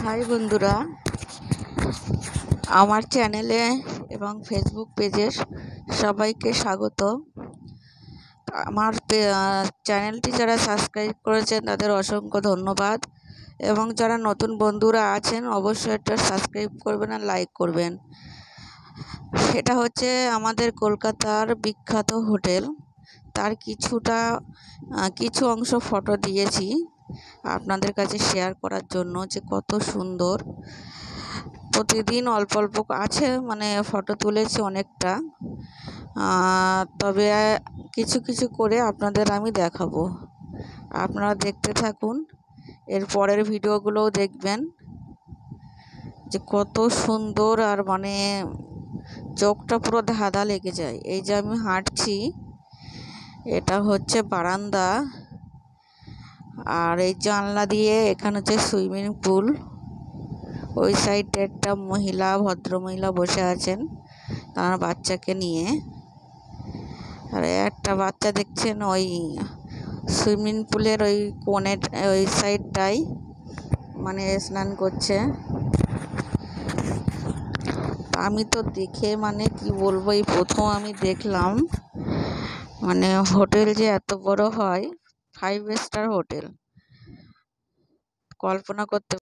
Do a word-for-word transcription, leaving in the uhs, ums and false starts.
High বন্ধুরা, আমার চ্যানেলে এবং ফেসবুক পেজে সবাইকে স্বাগত। আমার চ্যানেলটি যারা সাবস্ক্রাইব করেছেন তাদের অসংখ্য ধন্যবাদ, এবং যারা নতুন বন্ধুরা আছেন অবশ্যই এটা সাবস্ক্রাইব করবেন আর লাইক করবেন। এটা হচ্ছে আমাদের কলকাতার বিখ্যাত হোটেল, তার কিছুটা কিছু অংশ ফটো দিয়েছি আপনাদের কাছে শেয়ার করার জন্য, যে কত সুন্দর। প্রতিদিন অল্প অল্প আছে, মানে ফটো তুলেছি অনেকটা, তবে কিছু কিছু করে আপনাদের আমি দেখাবো। আপনারা দেখতে থাকুন, এর পরের ভিডিওগুলোও দেখবেন যে কত সুন্দর, আর মানে চোখটা পুরো ধাঁধা লেগে যায়। এই যে আমি হাঁটছি, এটা হচ্ছে বারান্দা, আর এই জানলা দিয়ে এখানে হচ্ছে সুইমিং পুল। ওই সাইডে একটা মহিলা, ভদ্রমহিলা বসে আছেন তার বাচ্চাকে নিয়ে, আর একটা বাচ্চা দেখছেন ওই সুইমিং পুলের ওই কোণে, ওই সাইডটাই মানে স্নান করছে। আমি তো দেখে মানে কি বলবো, এই প্রথম আমি দেখলাম মানে হোটেল যে এত বড় হয়, ফাইভ স্টার হোটেল, কল্পনা করতে